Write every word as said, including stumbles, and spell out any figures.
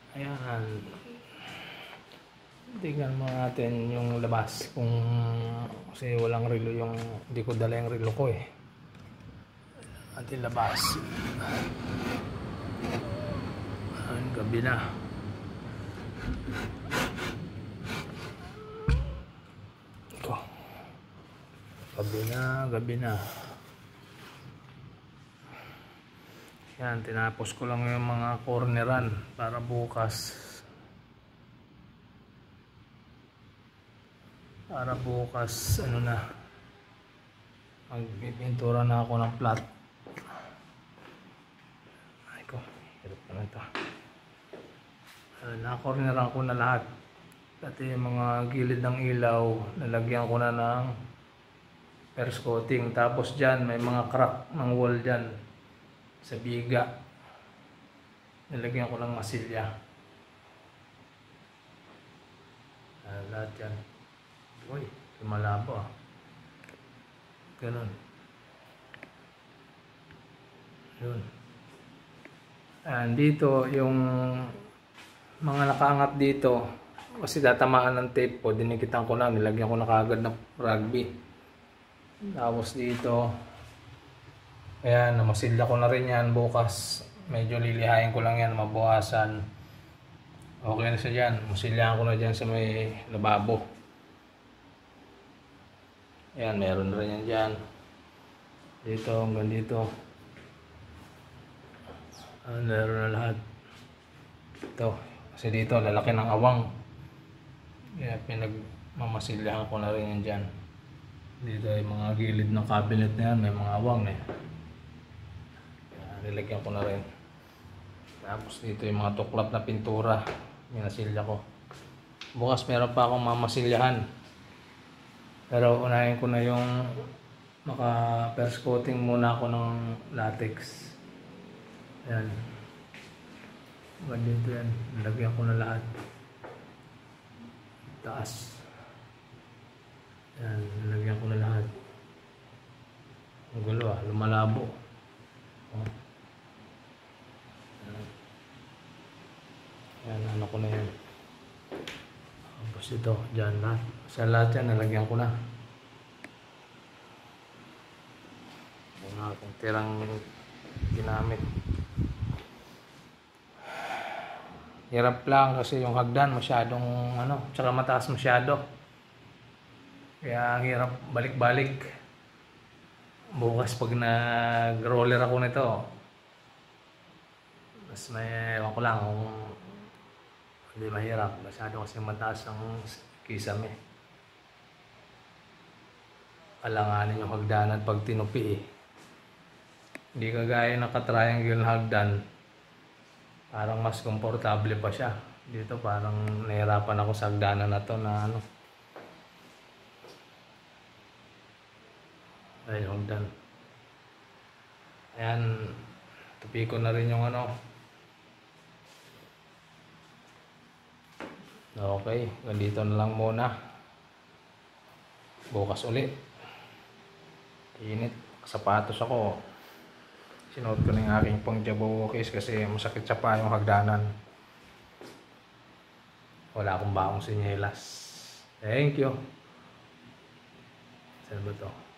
Ayan. Tingnan mo natin yung labas kung kasi walang relo yung hindi ko dala yung relo ko eh. Ating labas. Ayan, gabi na. Ito. Gabi na, gabi na. Yan, tinapos ko lang yung mga corneran para bukas. Para bukas, ano na, magpipintura na ako ng flat. Ay ko, hirap na ito. Uh, na-corneran ko na lahat. Pati yung mga gilid ng ilaw, nalagyan ko na ng first coating. Tapos dyan, may mga crack ng wall dyan sa biga. Nilagyan ko ng masilya. Uh, lahat yan. Uy, malabo ah. Ganun. Yun. And dito, yung mga nakaangat dito, kasi tatamaan ng tape ko, dinikitan ko na, nilagyan ko na kagad ng rugby. Tapos dito, ayan, namasilya ko na rin yan bukas. Medyo lilihain ko lang yan, mabuhasan. Okay na siya dyan. Masilyahan ko na dyan sa may lababo. Ayan, meron rin yan dyan. Dito, hanggang dito. Ayan, meron na lahat. Ito. Kasi dito, lalaki ng awang. Kaya pinagmamasilyahan ko na rin yan dyan. Dito ay mga gilid ng cabinet na yan. May mga awang eh. Kaya nilagyan ko na rin. Tapos dito yung mga tuklap na pintura. Minasilya ko. Bukas meron pa akong mamasilyahan. Pero unahin ko na yung maka first coating muna ako ng latex. Ayan. Dito yan. Nilagyan ko na lahat. Taas. Ayan. Nilagyan ko na lahat. Ang gulo ah. Lumalabo. Oh. Ayan. Ayan. Ano ko na yan. Tapos ito, dyan lahat. Sa lahat yan, nalagyan ko na. Yung aking tirang ginamit. Hirap lang kasi yung hagdan masyadong ano, tsaka mataas masyado. Kaya hirap balik-balik. Bukas pag nag-roller ako nito, mas may, ewan ko lang kung hindi mahirap. Masyado kasi mataas ang kisame. Alanganin yung hagdanan pag tinupi eh. Hindi kagaya ng ka-triangle na hagdan. Parang mas komportable pa siya. Dito parang nahirapan ako sa hagdanan na to na ano. Ay, hagdan. Ayan, tupi ko na rin yung ano. Okay, ganito na lang muna. Bukas ulit. Init. Sapatos ako. Sinuot ko na yung aking pang jabawokis kasi masakit sa pa yung hagdanan. Wala akong baong sinyelas. Thank you. Saan ba to?